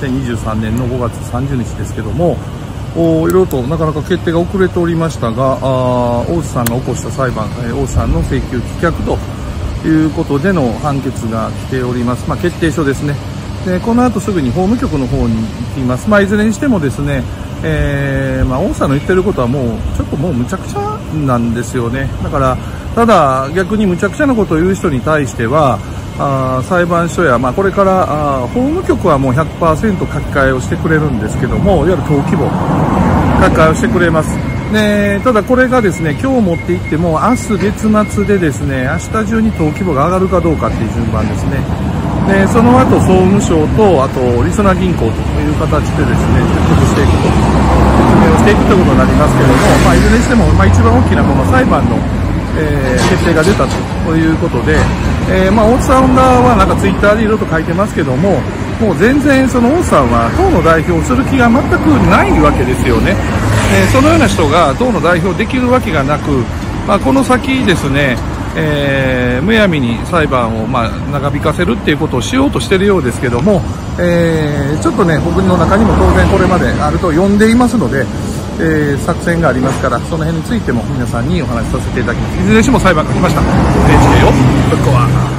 2023年の5月30日ですけども、いろいろとなかなか決定が遅れておりましたが、大津さんが起こした裁判、大津さんの請求棄却ということでの判決が来ております。決定書ですね。で、この後すぐに法務局の方に行きます。いずれにしてもですね、大津さんの言ってることはもうちょっともうむちゃくちゃなんですよね。だからただ逆にむちゃくちゃなことを言う人に対しては、裁判所や、これから法務局はもう 100% 書き換えをしてくれるんですけども、いわゆる登記簿書き換えをしてくれます。で、ただこれがですね、今日持っていっても明日月末でですね、明日中に登記簿が上がるかどうかっていう順番ですね。で、その後総務省とあとりそな銀行という形でですね、説得していくと、説明をしていくということになりますけども、いずれにしても、一番大きなこの裁判の決定が出たということで、大津さんはなんかツイッターでいろいろと書いてますけども、もう全然その大津さんは党の代表をする気が全くないわけですよね。そのような人が党の代表できるわけがなく、この先ですね、むやみに裁判を長引かせるっていうことをしようとしているようですけども、ちょっとね、僕の中にも当然これまであると読んでいますので、作戦がありますから、その辺についても皆さんにお話しさせていただきます。いずれにしても裁判書きました。NHK をぶっ壊す。